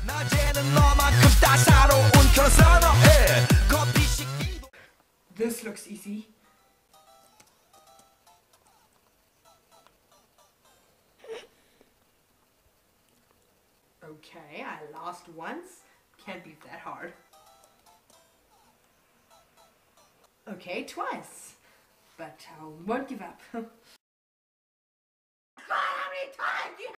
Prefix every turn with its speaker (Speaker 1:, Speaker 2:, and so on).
Speaker 1: This looks easy. Okay, I lost once. Can't be that hard. Okay, twice. But I won't give up.